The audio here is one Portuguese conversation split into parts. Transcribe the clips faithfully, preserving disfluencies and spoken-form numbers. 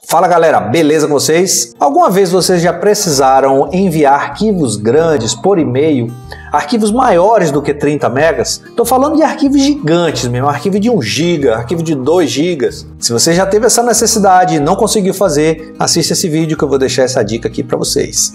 Fala galera, beleza com vocês? Alguma vez vocês já precisaram enviar arquivos grandes por e-mail, arquivos maiores do que trinta megas? Estou falando de arquivos gigantes mesmo, arquivo de um giga, arquivo de dois gigas. Se você já teve essa necessidade e não conseguiu fazer, assista esse vídeo que eu vou deixar essa dica aqui para vocês.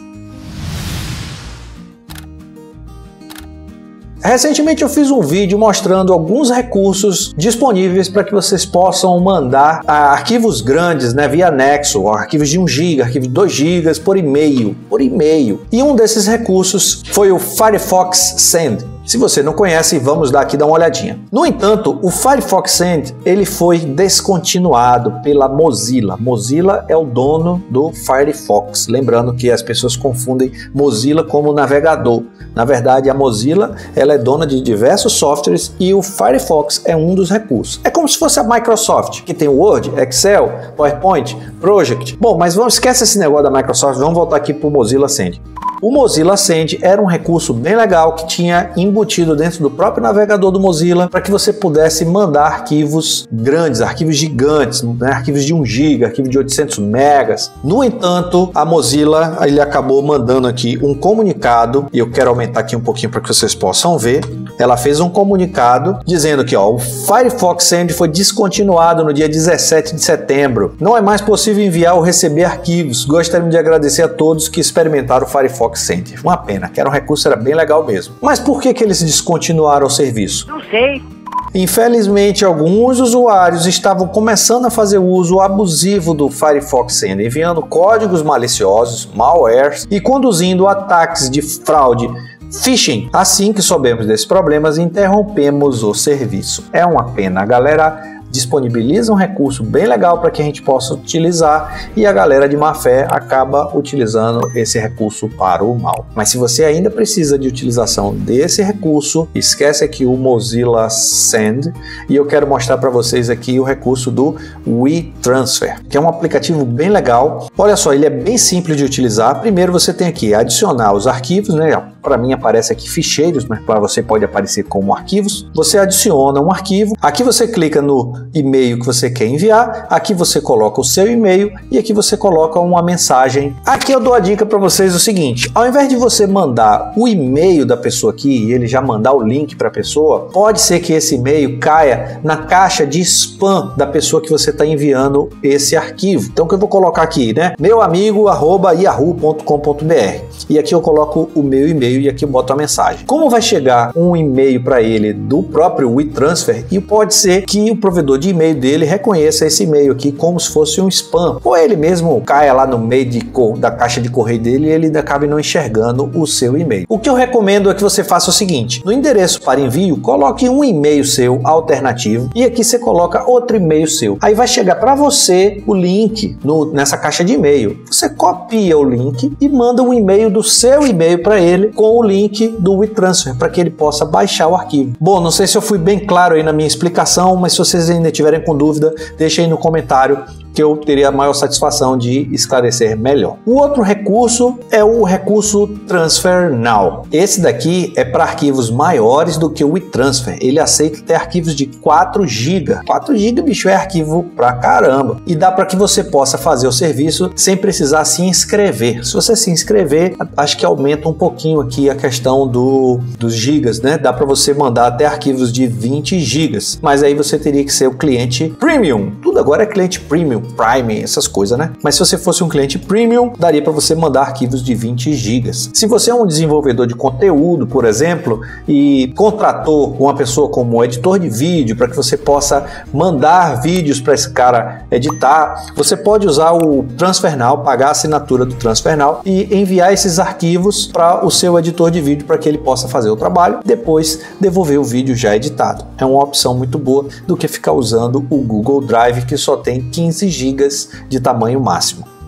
Recentemente eu fiz um vídeo mostrando alguns recursos disponíveis para que vocês possam mandar arquivos grandes, né, via Nexo, arquivos de um giga, arquivos de dois gigas por e-mail, por e-mail. E um desses recursos foi o Firefox Send. Se você não conhece, vamos dar aqui dar uma olhadinha. No entanto, o Firefox Send ele foi descontinuado pela Mozilla. Mozilla é o dono do Firefox. Lembrando que as pessoas confundem Mozilla como navegador. Na verdade, a Mozilla ela é dona de diversos softwares e o Firefox é um dos recursos. É como se fosse a Microsoft, que tem o Word, Excel, PowerPoint, Project. Bom, mas vamos esquece esse negócio da Microsoft, vamos voltar aqui para o Mozilla Send. O Mozilla Send era um recurso bem legal que tinha embutido dentro do próprio navegador do Mozilla para que você pudesse mandar arquivos grandes, arquivos gigantes, né? Arquivos de um giga, arquivos de oitocentos megas. No entanto, a Mozilla ele acabou mandando aqui um comunicado, e eu quero aumentar aqui um pouquinho para que vocês possam ver. Ela fez um comunicado dizendo que ó, o Firefox Send foi descontinuado no dia dezessete de setembro. Não é mais possível enviar ou receber arquivos. Gostaria de agradecer a todos que experimentaram o Firefox Send. Uma pena, que era um recurso, era bem legal mesmo. Mas por que que eles descontinuaram o serviço? Não sei. Infelizmente, alguns usuários estavam começando a fazer uso abusivo do Firefox Send, enviando códigos maliciosos, malwares e conduzindo ataques de fraude, phishing. Assim que soubemos desses problemas, interrompemos o serviço. É uma pena, a galera disponibiliza um recurso bem legal para que a gente possa utilizar e a galera de má fé acaba utilizando esse recurso para o mal. Mas se você ainda precisa de utilização desse recurso, esquece aqui o Mozilla Send e eu quero mostrar para vocês aqui o recurso do WeTransfer, que é um aplicativo bem legal. Olha só, ele é bem simples de utilizar. Primeiro você tem aqui adicionar os arquivos, né? Para mim aparece aqui ficheiros, mas para você pode aparecer como arquivos. Você adiciona um arquivo, aqui você clica no e-mail que você quer enviar, aqui você coloca o seu e-mail e aqui você coloca uma mensagem. Aqui eu dou a dica para vocês o seguinte: ao invés de você mandar o e-mail da pessoa aqui e ele já mandar o link para a pessoa, pode ser que esse e-mail caia na caixa de spam da pessoa que você está enviando esse arquivo. Então o que eu vou colocar aqui, né? meu amigo arroba yahoo ponto com ponto br, e aqui eu coloco o meu e-mail e aqui eu boto a mensagem. Como vai chegar um e-mail para ele do próprio WeTransfer, e pode ser que o provedor de e-mail dele reconheça esse e-mail aqui como se fosse um spam, ou ele mesmo caia lá no meio de, da caixa de correio dele e ele acabe não enxergando o seu e-mail. O que eu recomendo é que você faça o seguinte: no endereço para envio, coloque um e-mail seu alternativo e aqui você coloca outro e-mail seu. Aí vai chegar para você o link no, nessa caixa de e-mail. Você copia o link e manda um e-mail do seu e-mail para ele com o link do WeTransfer para que ele possa baixar o arquivo. Bom, não sei se eu fui bem claro aí na minha explicação, mas se vocês ainda tiverem com dúvida, deixem aí no comentário que eu teria a maior satisfação de esclarecer melhor. O outro recurso é o recurso Transfer Now. Esse daqui é para arquivos maiores do que o WeTransfer. Ele aceita ter arquivos de quatro gigas. quatro gigas, bicho, é arquivo pra caramba. E dá para que você possa fazer o serviço sem precisar se inscrever. Se você se inscrever, acho que aumenta um pouquinho aqui a questão do, dos gigas, né? Dá para você mandar até arquivos de vinte gigas. Mas aí você teria que ser o cliente Premium. Tudo agora é cliente Premium, Prime, essas coisas, né? Mas se você fosse um cliente Premium, daria para você mandar arquivos de vinte gigas. Se você é um desenvolvedor de conteúdo, por exemplo, e contratou uma pessoa como editor de vídeo para que você possa mandar vídeos para esse cara editar, você pode usar o Transfer Now, pagar a assinatura do Transfer Now e enviar esses arquivos para o seu editor de vídeo para que ele possa fazer o trabalho, depois devolver o vídeo já editado. É uma opção muito boa do que ficar usando o Google Drive, que só tem quinze gigas de tamanho máximo.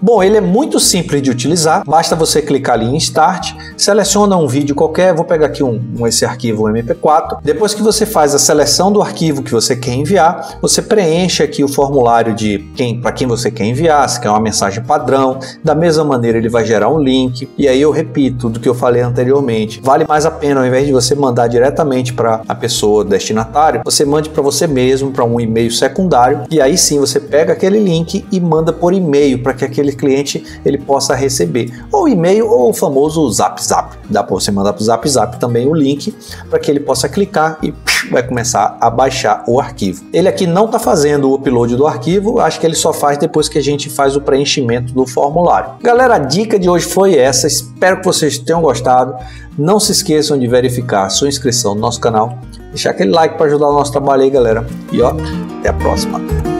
Bom, ele é muito simples de utilizar, basta você clicar ali em Start, seleciona um vídeo qualquer, vou pegar aqui um, um esse arquivo M P quatro. Depois que você faz a seleção do arquivo que você quer enviar, você preenche aqui o formulário de quem, para quem você quer enviar, se quer uma mensagem padrão. Da mesma maneira ele vai gerar um link, e aí eu repito do que eu falei anteriormente, vale mais a pena, ao invés de você mandar diretamente para a pessoa destinatária, você mande para você mesmo, para um e-mail secundário, e aí sim você pega aquele link e manda por e-mail para que aquele cliente ele possa receber, ou e-mail ou o famoso Zap Zap. Dá para você mandar para o Zap Zap também o link para que ele possa clicar e vai começar a baixar o arquivo. Ele aqui não está fazendo o upload do arquivo, acho que ele só faz depois que a gente faz o preenchimento do formulário. Galera, a dica de hoje foi essa, espero que vocês tenham gostado. Não se esqueçam de verificar a sua inscrição no nosso canal, deixar aquele like para ajudar o nosso trabalho aí, galera. E ó, até a próxima.